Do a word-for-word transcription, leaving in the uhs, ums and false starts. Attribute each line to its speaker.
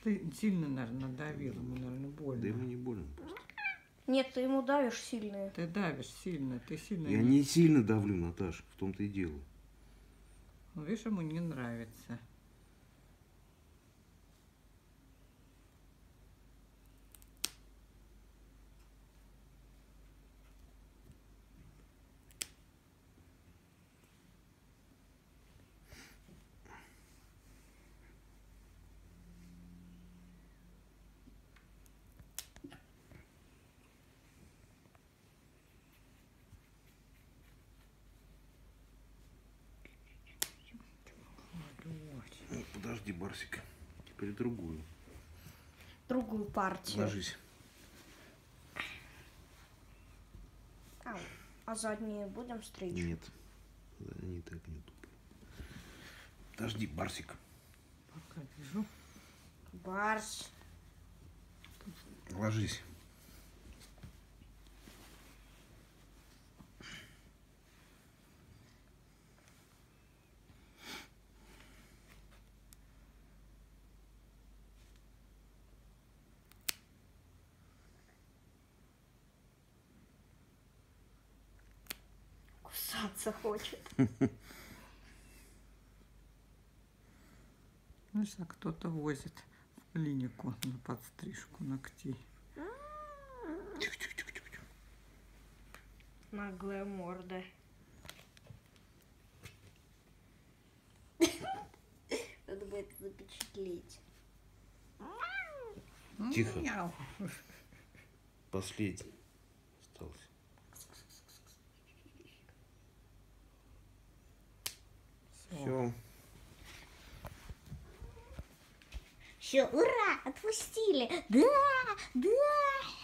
Speaker 1: Ты сильно, наверное, надавил, ему, наверное, больно.
Speaker 2: Да ему не больно просто.
Speaker 3: Нет, ты ему давишь сильно.
Speaker 1: Ты давишь сильно, ты сильно...
Speaker 2: Я не сильно давлю, Наташ, в том-то и дело.
Speaker 1: Ну, видишь, ему не нравится.
Speaker 2: Ну, подожди, Барсик. Теперь другую.
Speaker 3: Другую партию.
Speaker 2: Ложись.
Speaker 3: А, а задние будем стричь?
Speaker 2: Нет. Они так не тупо. Подожди, Барсик.
Speaker 1: Пока вижу.
Speaker 3: Барс.
Speaker 2: Ложись.
Speaker 3: Кусаться хочет.
Speaker 1: Знаешь, а кто-то возит в клинику на подстрижку ногтей.
Speaker 2: Тихо-тихо-тихо-тихо.
Speaker 3: Наглая морда. Надо бы это запечатлеть.
Speaker 2: Тихо.
Speaker 1: Мяу.
Speaker 2: Последний остался. Все.
Speaker 3: Все, ура, отпустили. Да, да.